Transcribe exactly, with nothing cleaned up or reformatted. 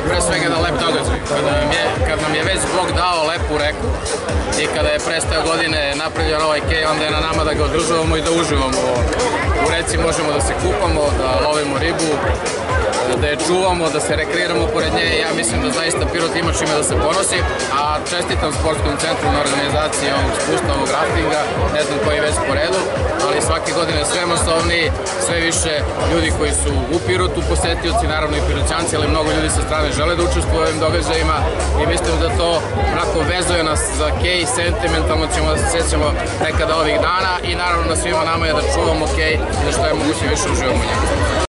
je pre svega jedan lep događaj. Kad nam je već Bog dao lepu reku i kada je pre sto godine napravljen ovaj kej, onda je na nama da ga održavamo i da uživamo. U reci možemo da se kupamo, da lovimo ribu, da je čuvamo, da se rekreiramo pored nje i ja mislim da zaista Pirot ima čime da se ponosi, a čestitam sportskom centru na organizaciji ovog spusta, ovog raftinga, ne znam koji je već po redu, ali svake godine sve masovniji, sve više ljudi koji su u Pirotu, posetioci, naravno i Piroćanci, ali mnogo ljudi sa strane žele da učestvuju u ovim događajima i mislim da to onako vezuje nas za kej, sentimentalno ćemo da se sjećamo nekada ovih dana i naravno na svima nama je da čuvamo kej i da što je moguće više uživamo u njemu.